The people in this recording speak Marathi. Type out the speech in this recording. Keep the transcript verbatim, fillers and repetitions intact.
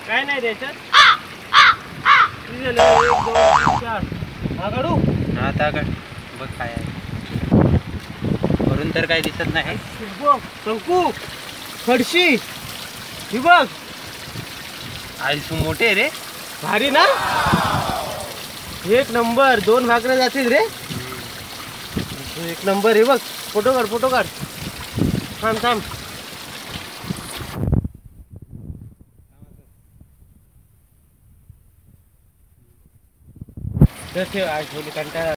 काय नाही त्याच्यात. किती झालं? एक, दोन, तीन, चार. हा काढू? हा आता काढ. बघ काय आहे. वरून तर काही दिसत नाही. बघ, शंकू, खडशी, ही बघ. आयसू मोठे रे. भारी ना. एक नंबर. दोन भाकऱ्या जातील रे. एक नंबर. हे बघ, फोटो काढ, फोटो काढ. थांब थांब. ठेव, आज कंटाळा